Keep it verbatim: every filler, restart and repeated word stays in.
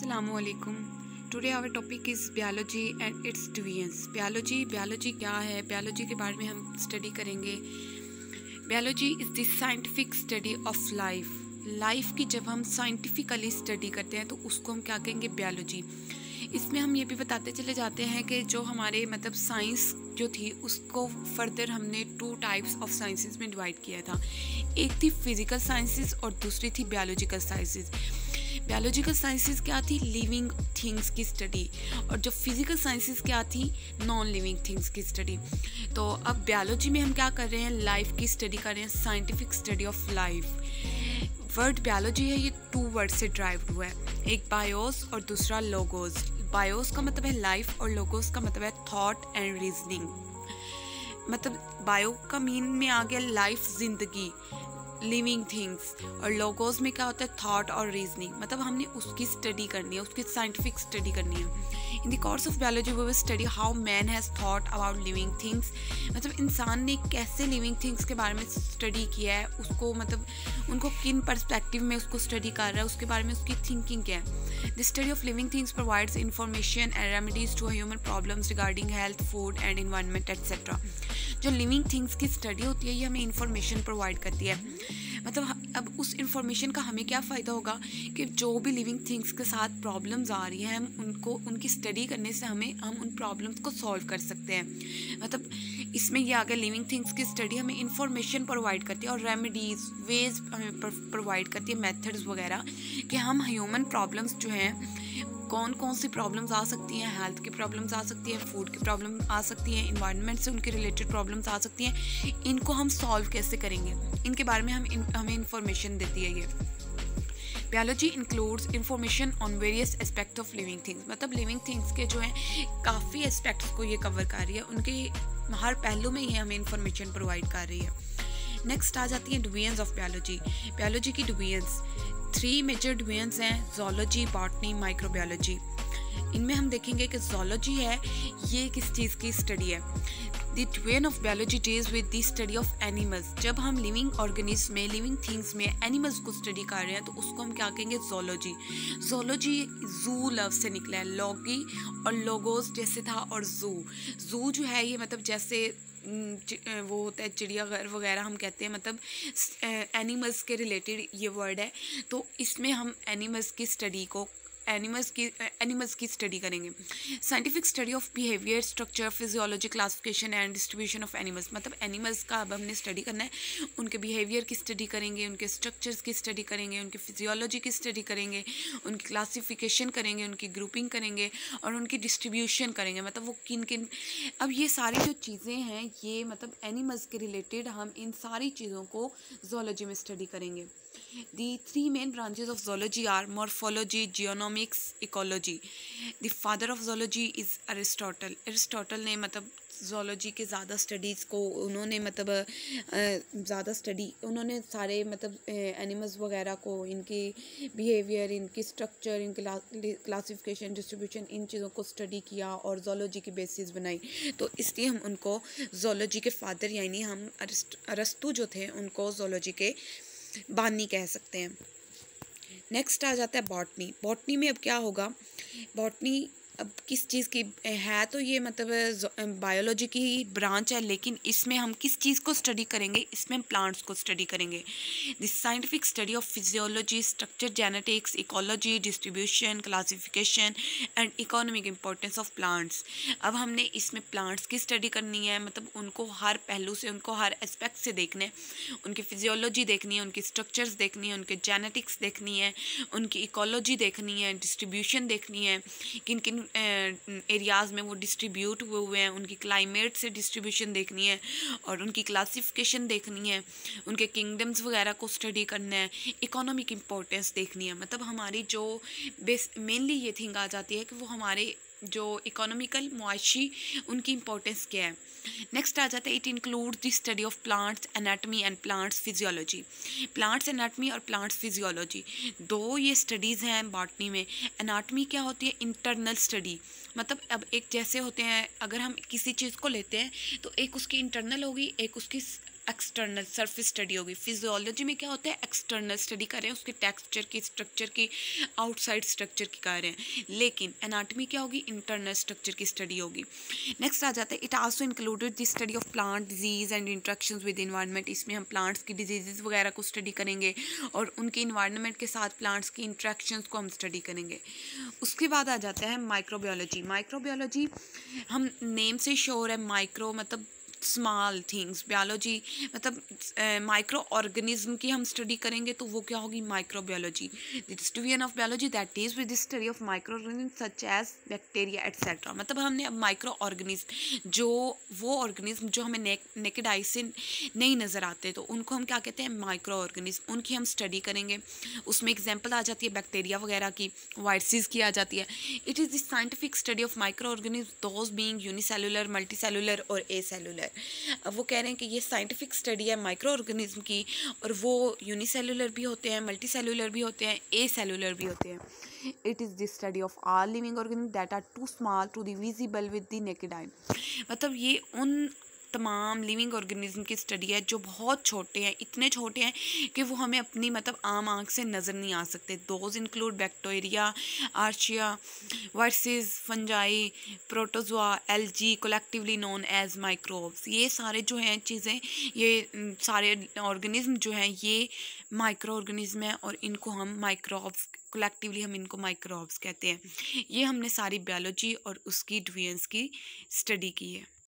Assalamualaikum. Today our topic is biology and its deviance. Biology biology क्या है, biology के बारे में हम स्टडी करेंगे. Biology is the scientific study of life. Life की जब हम साइंटिफिकली स्टडी करते हैं तो उसको हम क्या कहेंगे, बियोलॉजी. इसमें हम ये भी बताते चले जाते हैं कि जो हमारे मतलब साइंस जो थी उसको फर्दर हमने टू टाइप्स ऑफ साइंसेस में डिवाइड किया था. एक थी फिजिकल साइंसेस और दूसरी थी बायोलॉजिकल साइंसेस. बायोलॉजिकल साइंसेस क्या थी, लिविंग थिंग्स की स्टडी, और जो फिजिकल साइंसेस क्या थी, नॉन लिविंग थिंग्स की स्टडी. तो अब बायोलॉजी में हम क्या कर रहे हैं, लाइफ की स्टडी कर रहे हैं, scientific study of life. Word biology है, ये टू वर्ड से ड्राइव हुआ है, एक बायोस और दूसरा लोगोस. बायोस का मतलब है लाइफ और लोगोस का मतलब है थॉट एंड रीजनिंग. मतलब बायो का मीन में आ गया लाइफ, जिंदगी, लिविंग थिंग्स, और लोगोस में क्या होता है, थॉट और रीजनिंग. मतलब हमने उसकी स्टडी करनी है, उसकी साइंटिफिक स्टडी करनी है. In the course of biology we will study how man has thought about living things. मतलब इंसान ने कैसे लिविंग थिंग्स के बारे में स्टडी किया है, उसको मतलब उनको किन पर्सपेक्टिव में उसको स्टडी कर रहा है, उसके बारे में उसकी थिंकिंग क्या है. The study of living things provides information and remedies to human problems regarding health, food and environment etcetera. जो लिविंग थिंग्स की स्टडी होती है ये हमें इंफॉर्मेशन प्रोवाइड करती है. मतलब अब उस इंफॉर्मेशन का हमें क्या फ़ायदा होगा कि जो भी लिविंग थिंग्स के साथ प्रॉब्लम्स आ रही हैं, हम उनको उनकी स्टडी करने से हमें हम उन प्रॉब्लम्स को सॉल्व कर सकते हैं. मतलब इसमें ये आ गया, लिविंग थिंग्स की स्टडी हमें इंफॉर्मेशन प्रोवाइड करती है और रेमेडीज़, वेज हमें प्रोवाइड करती है, मेथड्स वगैरह, कि हम ह्यूमन प्रॉब्लम्स जो हैं, कौन कौन सी प्रॉब्लम्स आ सकती हैं. हेल्थ की प्रॉब्लम्स आ सकती हैं, फूड की प्रॉब्लम आ सकती हैं, इन्वायरमेंट से उनके रिलेटेड प्रॉब्लम्स आ सकती हैं. इनको हम सॉल्व कैसे करेंगे, इनके बारे में हम इन, हमें इंफॉर्मेशन देती है ये. Biology includes information on various aspect of living things. मतलब लिविंग थिंग्स के जो हैं काफ़ी एस्पेक्ट्स को ये कवर कर रही है, उनके हर पहलू में ये हमें इंफॉर्मेशन प्रोवाइड कर रही है. नेक्स्ट आ जाती है डिवीजन्स ऑफ बायोलॉजी. बायोलॉजी की डिवीजन्स, थ्री मेजर डिवीजन्स हैं, ज़ूलॉजी, बॉटनी, माइक्रोबायोलॉजी. इनमें हम देखेंगे कि ज़ूलॉजी है, ये किस चीज़ की स्टडी है. The division of biology deals with the study of animals. जब हम लिविंग ऑर्गेनिज्म में, लिविंग थिंग्स में एनिमल्स को स्टडी कर रहे हैं तो उसको हम क्या कहेंगे, ज़ूलॉजी. ज़ूलॉजी जू लव से निकला है, लॉगी और लोगोस जैसे था, और जू. जू जो है ये मतलब जैसे वो होता है चिड़ियाघर वगैरह हम कहते हैं, मतलब एनिमल्स के रिलेटेड ये वर्ड है. तो इसमें हम एनिमल्स की स्टडी को एनिमल्स की एनिमल्स की स्टडी करेंगे. Scientific study of behaviour, structure, physiology, classification and distribution of animals. मतलब एनिमल्स का अब हमने स्टडी करना है, उनके बिहेवियर की स्टडी करेंगे, उनके स्ट्रक्चर्स की स्टडी करेंगे, उनकी फिजियोलॉजी की स्टडी करेंगे, उनकी क्लासिफिकेशन करेंगे, उनकी ग्रुपिंग करेंगे और उनकी डिस्ट्रीब्यूशन करेंगे. मतलब वो किन किन, अब ये सारी जो चीज़ें हैं ये मतलब एनिमल्स के रिलेटेड हम इन सारी चीज़ों को ज़ूलॉजी में स्टडी करेंगे. The three main branches of zoology are morphology, genomics, ecology. The father of zoology is Aristotle. Aristotle ने मतलब zoology के ज़्यादा स्टडीज़ को उन्होंने मतलब ज़्यादा स्टडी उन्होंने सारे मतलब एनिमल्स वगैरह को, इनकी बिहेवियर, इनकी स्ट्रक्चर, इनकी क्लासिफिकेशन, डिस्ट्रीब्यूशन, इन चीज़ों को स्टडी किया और zoology की बेसिस बनाई. तो इसलिए हम उनको zoology के फादर यानी हम अरस्तु जो थे उनको zoology के बानी कह सकते हैं. नेक्स्ट आ जाता है बॉटनी. बॉटनी में अब क्या होगा, बॉटनी अब किस चीज़ की है, तो ये मतलब बायोलॉजी की ही ब्रांच है, लेकिन इसमें हम किस चीज़ को स्टडी करेंगे, इसमें हम प्लांट्स को स्टडी करेंगे. This scientific study of physiology, structure, genetics, ecology, distribution, classification and economic importance of plants. अब हमने इसमें प्लांट्स की स्टडी करनी है, मतलब उनको हर पहलू से, उनको हर एस्पेक्ट से देखना है. उनकी फिजियोलॉजी देखनी है, उनकी स्ट्रक्चर्स देखनी है, उनके जेनेटिक्स देखनी है, उनकी इकोलॉजी देखनी है, डिस्ट्रीब्यूशन देखनी है, किन किन एरियाज़ में वो डिस्ट्रीब्यूट हुए हुए हैं, उनकी क्लाइमेट से डिस्ट्रीब्यूशन देखनी है, और उनकी क्लासिफिकेशन देखनी है, उनके किंगडम्स वगैरह को स्टडी करना है, इकोनॉमिक इम्पोर्टेंस देखनी है. मतलब हमारी जो बेस मेनली ये थिंग आ जाती है कि वो हमारे जो इकोनॉमिकल, मुआशी, उनकी इम्पोर्टेंस क्या है. नेक्स्ट आ जाता है, it include the study of plants anatomy and plants physiology. Plants anatomy और प्लांट्स फिजियोलॉजी दो ये स्टडीज़ हैं बॉटनी में. एनाटमी क्या होती है, इंटरनल स्टडी. मतलब अब एक जैसे होते हैं, अगर हम किसी चीज़ को लेते हैं तो एक उसकी इंटरनल होगी, एक उसकी एक्सटर्नल सरफेस स्टडी होगी। फिजियोलॉजी में क्या होता है, एक्सटर्नल स्टडी कर रहे हैं, उसके टेक्सचर की, स्ट्रक्चर की, आउटसाइड स्ट्रक्चर की कर रहे हैं। लेकिन एनाटॉमी क्या होगी, इंटरनल स्ट्रक्चर की स्टडी होगी। नेक्स्ट आ जाता है, it also included the study of plant disease and interactions with environment. इसमें हम प्लांट्स की डिजीज़ वगैरह को स्टडी करेंगे और उनके इन्वायरमेंट के साथ प्लांट्स की इंट्रैक्शंस को हम स्टडी करेंगे। उसके बाद आ जाता है माइक्रोबायोलॉजी। माइक्रोबायोलॉजी हम नेम से श्योर है, माइक्रो मतलब स्मॉल थिंग्स, बायोलॉजी मतलब माइक्रो ऑर्गेनिज्म की हम स्टडी करेंगे तो वो क्या होगी, microbiology. The division of biology that is with the study of micro organism such as bacteria etcetera. मतलब हमने अब माइक्रो ऑर्गेनिज्म, जो वो ऑर्गेनिज्म जो हमें नेक नेकेड आई से नहीं नज़र आते, तो उनको हम क्या कहते हैं, माइक्रो ऑर्गेनिज्म, उनकी हम स्टडी करेंगे। उसमें एग्जाम्पल आ जाती है बैक्टीरिया वगैरह की, वायरसेस की आ जाती है। It is the scientific study of micro organism those being unicellular, multicellular और एसेलुलर। अब वो कह रहे हैं कि ये साइंटिफिक स्टडी है माइक्रो ऑर्गेनिज्म की, और वो यूनिसेलुलर भी होते हैं, मल्टीसेलुलर भी होते हैं, ए सेलुलर भी होते हैं। It is the study of all living organism that are too small to be visible with the naked eye. मतलब ये उन तमाम लिविंग ऑर्गेनिज्म की स्टडी है जो बहुत छोटे हैं, इतने छोटे हैं कि वो हमें अपनी मतलब आम आँख से नज़र नहीं आ सकते। Those include bacteria, archaea, viruses, fungi, protozoa, algae, collectively known as microbes. ये सारे जो हैं चीज़ें, ये सारे ऑर्गेनिज्म जो हैं ये माइक्रो ऑर्गेनिज्म है और इनको हम माइक्रोब्स, कलेक्टिवली हम इनको माइक्रोब्स कहते हैं। ये हमने सारी बायोलॉजी और उसकी डिवीजन्स की स्टडी की है।